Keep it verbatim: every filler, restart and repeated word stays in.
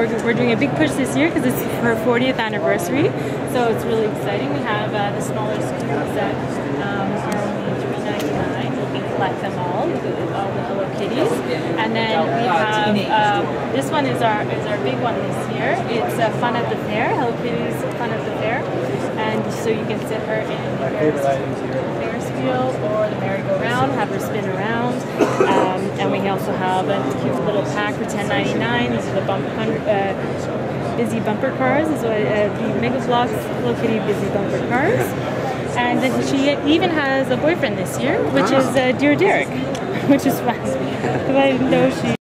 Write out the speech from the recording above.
we're doing a big push this year because it's her fortieth anniversary, so it's really exciting. We have uh, the smaller scoops that um, are only three ninety-nine. You can collect them all, all the Hello Kitties, and then we have um, this one is our is our big one this year. It's uh, Fun at the Fair, Hello Kitties Fun at the Fair, and so you can sit her in the Ferris wheel or the merry-go-round, have her spin around. Um, and we also have a cute little pack for ten ninety-nine. These are the bump, uh, busy bumper cars. This is what, uh, the Mega Bloks Hello Kitty busy bumper cars. And then she even has a boyfriend this year, which is uh, Dear Derek, which is fun. Because I know she